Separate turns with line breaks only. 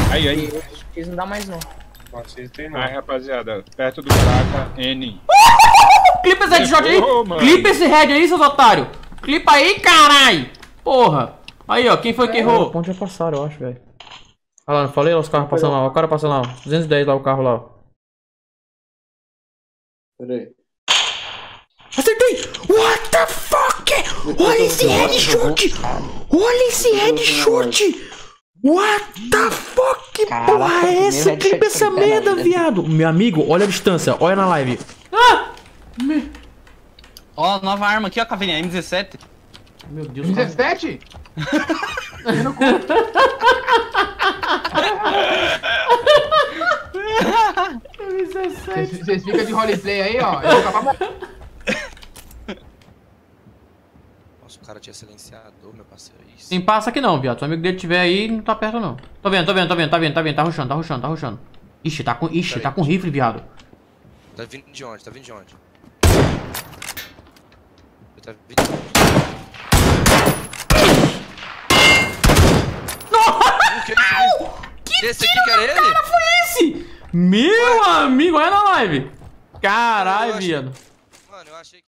Aí.
Eles não dá mais não.
Vocês tem não.
Aí, rapaziada, perto do buraco, N.
Clipa esse headshot aí.
Mano.
Clipa esse head aí, seus otários. Clipa aí, carai. Porra. Aí, ó. Quem foi que
A
errou?
ponte já passaram, eu acho, velho. Olha lá, não falei lá os carros passando lá. Ó, o cara passando lá. 210 lá o carro lá, ó.
Pera aí.
Acertei! What the fuck? Olha esse headshot! Olha esse headshot! What the fuck?
Caraca,
Porra é essa?
primeiro
Clipa
headshot
essa
foi
merda,
danado.
viado! Meu amigo, olha a distância, olha na live. Ah!
Ó, nova arma aqui, ó, Caveirinha, M17.
Meu Deus do céu.
17? Vocês ficam de roleplay aí, ó. Eu vou acabar morrendo.
Nossa, o cara tinha silenciador, meu parceiro. Isso.
Tem passa aqui não, viado. Se o amigo dele tiver aí, não tá perto não. Tô vendo. Tá rushando. Ixi, tá com rifle, viado.
Tá vindo de onde? Tá vindo de onde? Tá vindo de onde? Que esse aqui que era ele?
Esse! Meu amigo, olha na live. Caralho, viado.
Mano, eu achei que...